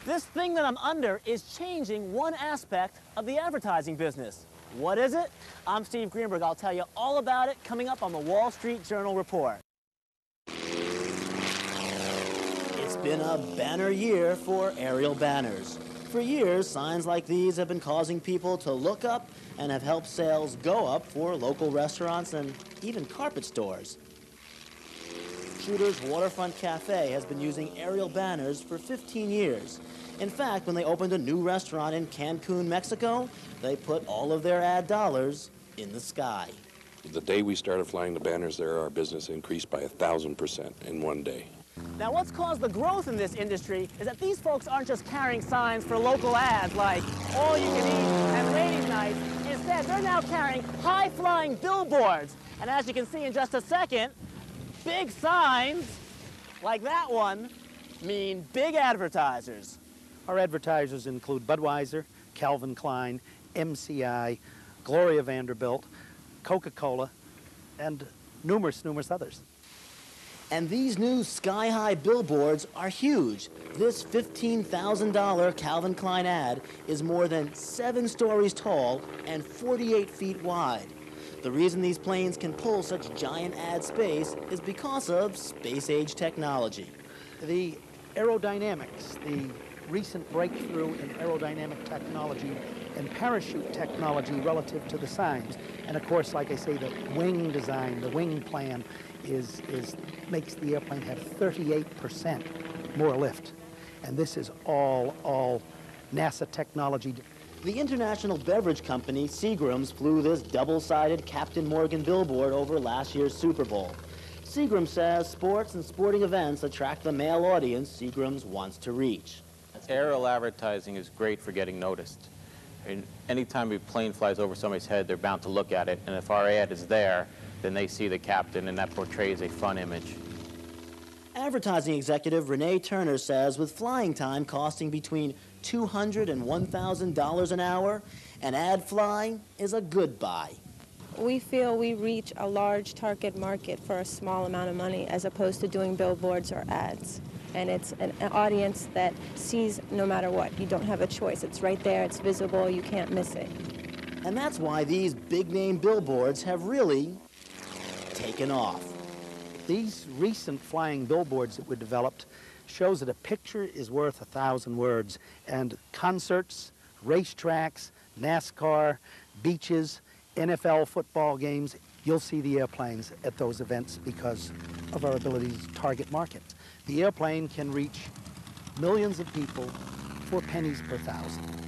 This thing that I'm under is changing one aspect of the advertising business. What is it? I'm Steve Greenberg. I'll tell you all about it coming up on the Wall Street Journal Report. It's been a banner year for aerial banners. For years, signs like these have been causing people to look up and have helped sales go up for local restaurants and even carpet stores. Shooter's Waterfront Cafe has been using aerial banners for 15 years. In fact, when they opened a new restaurant in Cancun, Mexico, they put all of their ad dollars in the sky. The day we started flying the banners there, our business increased by 1,000% in one day. Now, what's caused the growth in this industry is that these folks aren't just carrying signs for local ads like all you can eat and ladies' nights. Instead, they're now carrying high-flying billboards. And as you can see in just a second, big signs like that one mean big advertisers. Our advertisers include Budweiser, Calvin Klein, MCI, Gloria Vanderbilt, Coca-Cola, and numerous others. And these new sky-high billboards are huge. This $15,000 Calvin Klein ad is more than 7 stories tall and 48 feet wide. The reason these planes can pull such giant ad space is because of space-age technology. The aerodynamics, the recent breakthrough in aerodynamic technology and parachute technology relative to the signs. And of course, like I say, the wing design, the wing plan makes the airplane have 38% more lift. And this is all NASA technology. The international beverage company Seagram's flew this double-sided Captain Morgan billboard over last year's Super Bowl. Seagram says sports and sporting events attract the male audience Seagram's wants to reach. Aerial advertising is great for getting noticed. And anytime a plane flies over somebody's head, they're bound to look at it. And if our ad is there, then they see the captain, and that portrays a fun image. Advertising executive Renee Turner says with flying time costing between $200 and $1,000 an hour, an ad flying is a good buy. We feel we reach a large target market for a small amount of money as opposed to doing billboards or ads. And it's an audience that sees no matter what. You don't have a choice. It's right there. It's visible. You can't miss it. And that's why these big-name billboards have really taken off. These recent flying billboards that were developed shows that a picture is worth 1,000 words. And concerts, racetracks, NASCAR, beaches, NFL football games, you'll see the airplanes at those events because of our ability to target markets. The airplane can reach millions of people for pennies per thousand.